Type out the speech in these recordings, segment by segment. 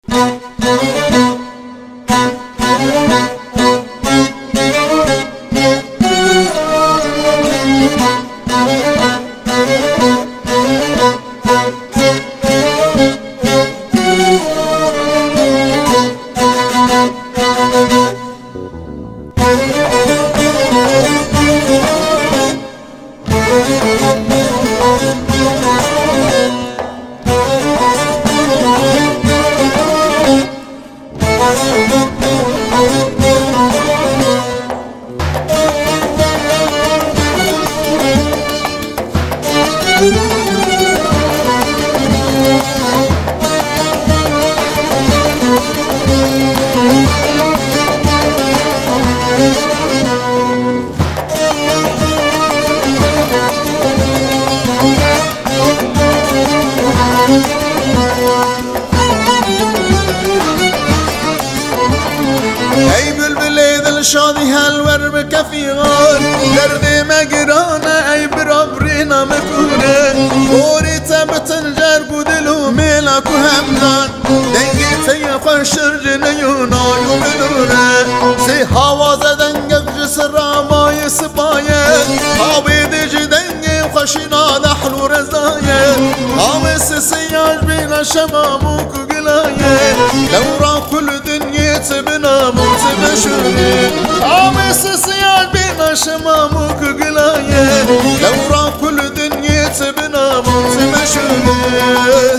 ای بلبل دل شادی هلور بکفی غار دردی مگرانه ای برابری نمکونه بوری تبتن جرگو دلو میلک و همدان دنگی تی خوشر جنیو نایو بدونه سی حوازه دنگف جسر رامای سپایه آبی دیجی دنگی خوشینا دحلو رزایه آمی سیاج بین شماموک و گلایه لورا کل دنیا تبنا موت بشونه آمی سیاج بین شماموک و گلایه لورا کل دنیا تبنا موت بشونه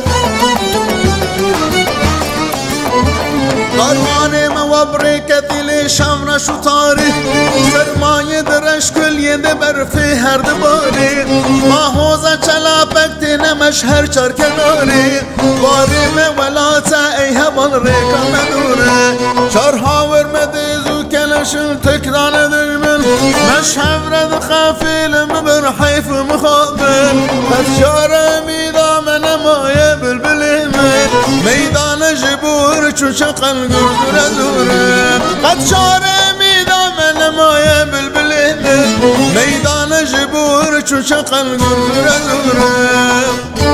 قروانه موابری کتیلی شمر شو تاریخ سرمایه درش کل یده برفی هر دباری ماهوزه چلاپک تینمش هر چار کناری باری مولاتا ای همان ریکا مدونه چار هاور مدیزو کلشن تکران درمن مش هفرد خافیل مبر حیف مخابر پس جاره میدامن مایه بلبلی من میدان جبور چو شقل گردور دوره قد شاره میدامن مایه بلبلی من میدان جبور چو شقل گردور دوره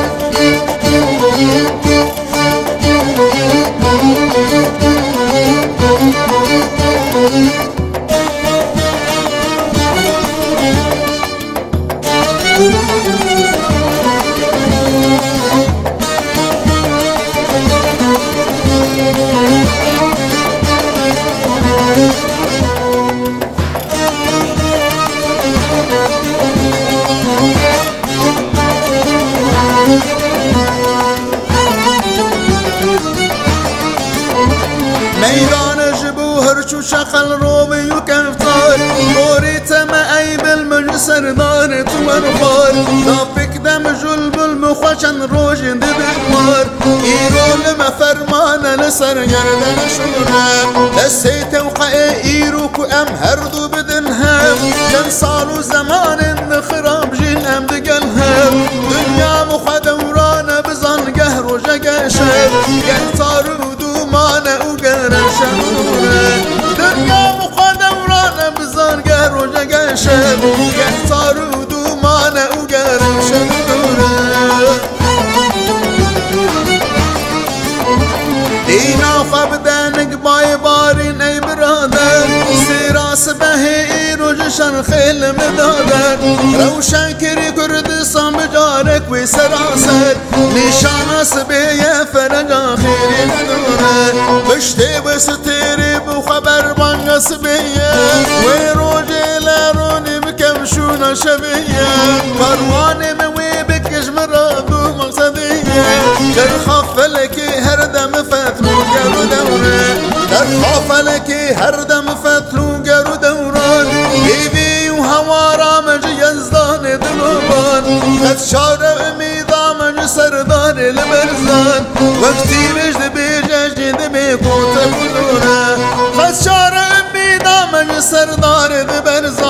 میدان جبو هرچو شخل روبی و کفتار دوری تم ای بالمج سردار تو منخار دافک دم جلبل مخوشن روشن دی بخمار ایرو لما فرمان لسر گردن شونه دستی توقع ایرو که ام هر دو بدن هم جن سال و زمان خراب جین ام دگل هم دنیا مخدوران بزن گهر و جگشم گهتار و دومانه و شنونه دنیا مخدوران بزن گر و جگشم گهتار و دومانه و گرم شنونه دینا خواب دنگ بای بارین ای برادر سیراس بهی رو جشن خیل مدادر روشن کری کردستان بجارک وی سراسر نشان سبیه فرج آخیری نداره بشتی بستیری بو خبر بانگ سبیه وی رو جیلرونی بکمشون شبیه پروانه موی بکش مرابو مقصدیه در خافلکی هر دم فتلو گرو دوره در خافلکی هر دم فتلو گرو دوران بیبی و هوارا مجی یزدان دلوبان قد شار امیدا مجی سردار لبرزان وقتی مجد بیجش جد بی کوت بلونه قد شار امیدا مجی سردار لبرزان